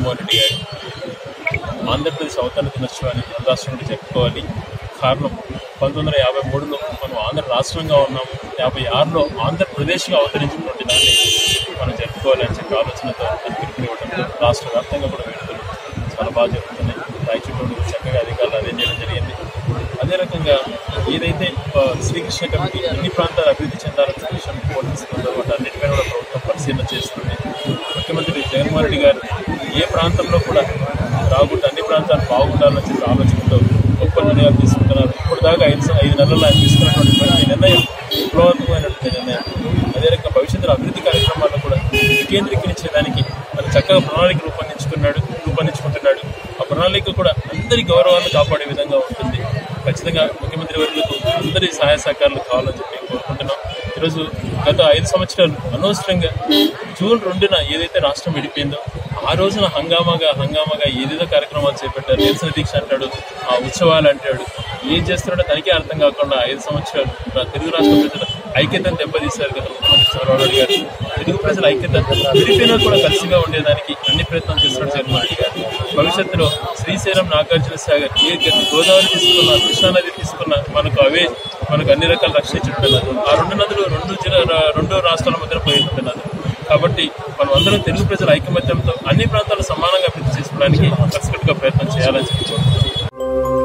జగన్మోహన్ రెడ్డి గారు ఆంధ్రప్రదేశ్ అవతరణ దినోత్సవాన్ని మన రాష్ట్రంలో జరుపుకోవాలి. కారణం 1953లో మనం ఆంధ్ర రాష్ట్రంగా ఉన్నాము, 56లో ఆంధ్రప్రదేశ్గా అవతరించినటువంటి దాన్ని మనం జరుపుకోవాలని చెప్పి ఆలోచనతో పిలుపునివ్వడం రాష్ట్ర వ్యాప్తంగా కూడా వేడుకలు చాలా బాగా జరుగుతున్నాయి. రాయచూరులో చక్కగా అధికారులు అదే చేయడం జరిగింది. అదే రకంగా ఏదైతే శ్రీకృష్ణ కమిటీ అన్ని ప్రాంతాలు అభివృద్ధి చెందాలని విషయం పోటీస్తుందో వాటి అన్నిటిపైన కూడా ప్రభుత్వం పరిశీలన చేస్తుంది. ముఖ్యమంత్రి జగన్మోహన్ రెడ్డి గారు ఏ ప్రాంతంలో కూడా రాకుండా అన్ని ప్రాంతాలు బాగుండాలని చెప్పి ఆలోచనతో గొప్ప నిర్ణయాలు తీసుకుంటున్నారు. ఇప్పుడు దాకా 5 నెలల్లో ఆయన తీసుకున్నటువంటి ప్రతి నిర్ణయం విప్లవాత్మకమైనటువంటి నిర్ణయం. అదే రకంగా భవిష్యత్తులో అభివృద్ధి కార్యక్రమాల్లో కూడా వికేంద్రీకరించేదానికి మరి చక్కగా ప్రణాళిక రూపొందించుకుంటున్నాడు. ఆ ప్రణాళిక కూడా అందరి గౌరవాలను కాపాడే విధంగా ఉంటుంది. ఖచ్చితంగా ముఖ్యమంత్రి వర్గులకు అందరి సహాయ సహకారాలు కావాలని చెప్పి కోరుకుంటున్నాం. ఈరోజు గత 5 సంవత్సరాలు అనవసరంగా జూన్ 2న ఏదైతే రాష్ట్రం విడిపోయిందో ఆ రోజున హంగామాగా ఏదేదో కార్యక్రమాలు చేపట్టారు. నిరసన దీక్ష అంటాడు, ఆ ఉత్సవాలు అంటాడు, ఏం చేస్తున్నాడో తనకే అర్థం కాకుండా 5 సంవత్సరాలు తెలుగు రాష్ట్ర ప్రజల ఐక్యతను దెబ్బతీశారు కదా ముఖ్యమంత్రి చంద్రబాబు నాయుడు గారు. తెలుగు ప్రజల ఐక్యత విడిపోయినా కూడా కలిసిగా ఉండేదానికి అన్ని ప్రయత్నాలు చేస్తున్నాడు జగన్మోహన్ రెడ్డి గారు. భవిష్యత్తులో శ్రీశైలం, నాగార్జున సాగర్, ఏ గోదావరి తీసుకున్నా, కృష్ణానది తీసుకున్నా మనకు అన్ని రకాల రక్షించినట్టు నదులు. ఆ 2 నదులు 2 రాష్ట్రాల మధ్యన పోయినట్టు నదులు. కాబట్టి మనం అందరం తెలుగు ప్రజల ఐకమత్యంతో అన్ని ప్రాంతాలు సమానంగా అభివృద్ధి చేసుకోవడానికి కలిసికట్టుగా ప్రయత్నం చేయాలని చెప్పి